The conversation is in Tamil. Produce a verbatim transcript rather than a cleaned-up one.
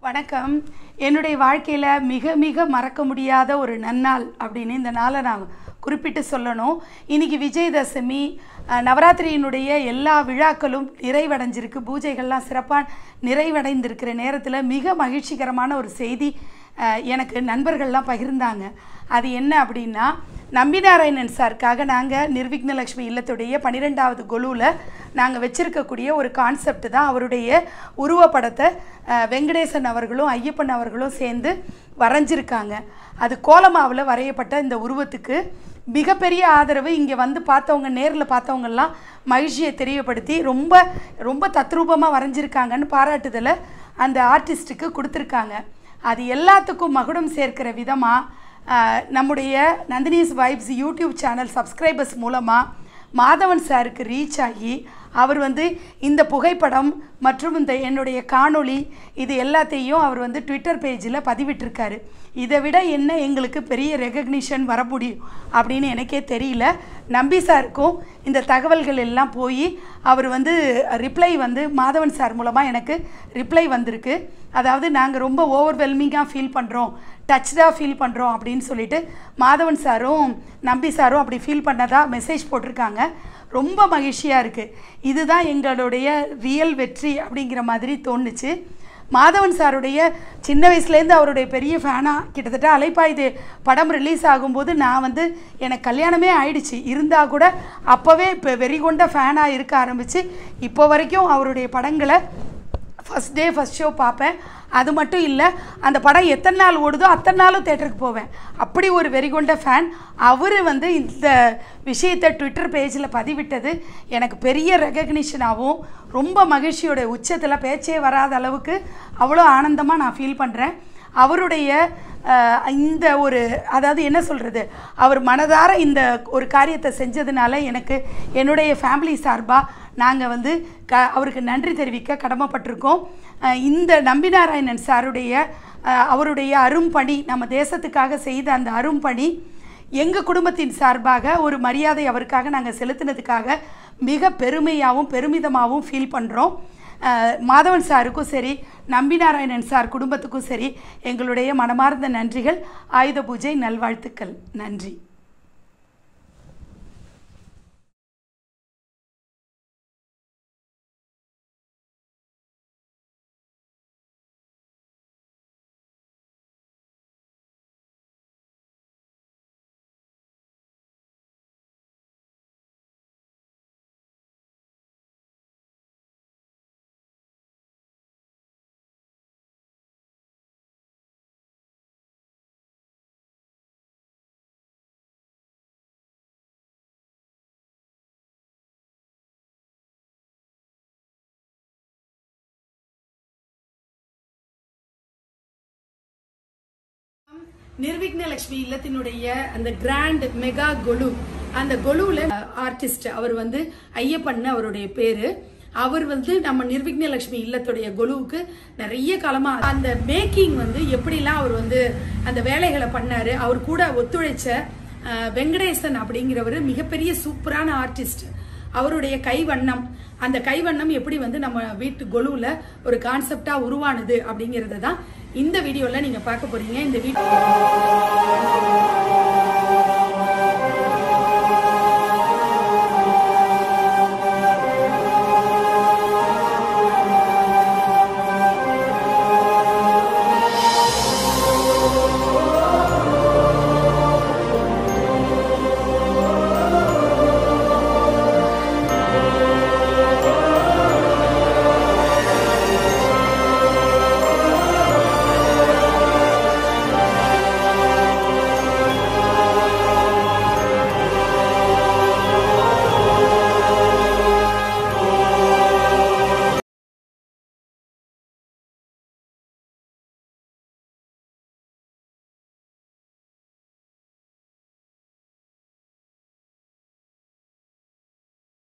வணக்கம். என்னுடைய வாழ்க்கையில் மிக மிக மறக்க முடியாத ஒரு நன்னாள் அப்படின்னு இந்த நாளை நான் குறிப்பிட்டு சொல்லணும். இன்றைக்கி விஜயதசமி, நவராத்திரியினுடைய எல்லா விழாக்களும் நிறைவடைஞ்சிருக்கு. பூஜைகள்லாம் சிறப்பாக நிறைவடைந்திருக்கிற நேரத்தில் மிக மகிழ்ச்சிகரமான ஒரு செய்தி எனக்கு நண்பர்கள்லாம் பகிர்ந்தாங்க. அது என்ன அப்படின்னா, நம்பி நாராயணன் சாருக்காக நாங்கள் நிர்விக்னலக்ஷ்மி இல்லத்துடைய பன்னிரெண்டாவது கொலுவில் நாங்கள் வச்சுருக்கக்கூடிய ஒரு கான்செப்ட் தான். அவருடைய உருவப்படத்தை வெங்கடேசன் அவர்களும் ஐயப்பன் அவர்களும் சேர்ந்து வரைஞ்சிருக்காங்க. அது கோலமாவில் வரையப்பட்ட இந்த உருவத்துக்கு மிகப்பெரிய ஆதரவு இங்கே வந்து பார்த்தவங்க, நேரில் பார்த்தவங்கெல்லாம் மகிழ்ச்சியை தெரியப்படுத்தி ரொம்ப ரொம்ப தத்ரூபமாக வரைஞ்சிருக்காங்கன்னு பாராட்டுதலை அந்த ஆர்டிஸ்ட்டுக்கு கொடுத்துருக்காங்க. அது எல்லாத்துக்கும் மகுடம் சேர்க்கிற விதமாக நம்முடைய Nandini's vibes YouTube channel subscribers மூலமாக மாதவன் சாருக்கு ரீச் ஆகி அவர் வந்து இந்த புகைப்படம் மற்றும் இந்த என்னுடைய காணொளி இது எல்லாத்தையும் அவர் வந்து ட்விட்டர் பேஜில் பதிவிட்டிருக்காரு. இதை விட என்ன எங்களுக்கு பெரிய ரெகக்னிஷன் வர முடியும் அப்படின்னு எனக்கே தெரியல. நம்பி சாருக்கும் இந்த தகவல்கள் எல்லாம் போய் அவர் வந்து ரிப்ளை வந்து மாதவன் சார் மூலமாக எனக்கு ரிப்ளை வந்திருக்கு. அதாவது நாங்கள் ரொம்ப ஓவர்வெல்மிங்காக ஃபீல் பண்ணுறோம், டச்டாக ஃபீல் பண்ணுறோம் அப்படின்னு சொல்லிட்டு மாதவன் சாரும் நம்பி சாரும் அப்படி ஃபீல் பண்ணதாக மெசேஜ் போட்டிருக்காங்க. ரொம்ப மகிழ்ச்சியாக இருக்குது. இதுதான் எங்களுடைய ரியல் வெற்றி அப்படிங்கிற மாதிரி தோணுச்சு. மாதவன் சாருடைய சின்ன வயசுலேருந்து அவருடைய பெரிய ஃபேனாக, கிட்டத்தட்ட அலைப்பாயுது படம் ரிலீஸ் ஆகும்போது நான் வந்து எனக்கு கல்யாணமே ஆயிடுச்சு இருந்தால் கூட அப்போவே இப்போ வெறிகொண்ட ஃபேனாக இருக்க ஆரம்பித்து இப்போ வரைக்கும் அவருடைய படங்களை ஃபஸ்ட் டே ஃபஸ்ட் ஷோ பார்ப்பேன். அது மட்டும் இல்லை, அந்த படம் எத்தனை நாள் ஓடுதோ அத்தனை நாளும் தேட்டருக்கு போவேன். அப்படி ஒரு வெறிகொண்ட ஃபேன். அவர் வந்து இந்த விஷயத்தை ட்விட்டர் பேஜில் பதிவிட்டது எனக்கு பெரிய ரெகக்னிஷனாகவும் ரொம்ப மகிழ்ச்சியோட உச்சத்தில் பேச்சே வராத அளவுக்கு அவ்வளோ ஆனந்தமாக நான் ஃபீல் பண்ணுறேன். அவருடைய இந்த ஒரு, அதாவது என்ன சொல்கிறது, அவர் மனதார இந்த ஒரு காரியத்தை செஞ்சதுனால எனக்கு என்னுடைய ஃபேமிலி சார்பாக நாங்கள் வந்து க அவருக்கு நன்றி தெரிவிக்க கடமைப்பட்டிருக்கோம். இந்த நம்பி நாராயணன் சாருடைய அவருடைய அரும்பணி, நம்ம தேசத்துக்காக செய்த அந்த அரும்பணி எங்கள் குடும்பத்தின் சார்பாக ஒரு மரியாதை அவருக்காக நாங்கள் செலுத்தினதுக்காக மிக பெருமையாகவும் பெருமிதமாகவும் ஃபீல் பண்ணுறோம். மாதவன் சாருக்கும் சரி, நம்பி நாராயணன் சார் குடும்பத்துக்கும் சரி எங்களுடைய மனமார்ந்த நன்றிகள். ஆயுத பூஜை நல்வாழ்த்துக்கள். நன்றி. நிர்விக்னலக்ஷ்மி இல்லத்தினுடைய அந்த கிராண்ட் மெகா கொலு, அந்த கொலுவில் ஆர்டிஸ்ட் அவர் வந்து ஐயப்பன் அவருடைய பேரு. அவர் வந்து நம்ம நிர்விக்னலக்ஷ்மி இல்லத்துடைய கொலுவுக்கு நிறைய காலமாக அந்த மேக்கிங் வந்து எப்படிலாம் அவர் வந்து அந்த வேலைகளை பண்ணாரு. அவர் கூட ஒத்துழைச்ச வெங்கடேசன் அப்படிங்கிறவர் மிகப்பெரிய சூப்பரான ஆர்டிஸ்ட். அவருடைய கைவண்ணம், அந்த கைவண்ணம் எப்படி வந்து நம்ம வீட்டு கொலுவில் ஒரு கான்செப்டாக உருவானது அப்படிங்கிறத தான் இந்த வீடியோவில் நீங்கள் பார்க்க போறீங்க. இந்த வீடியோ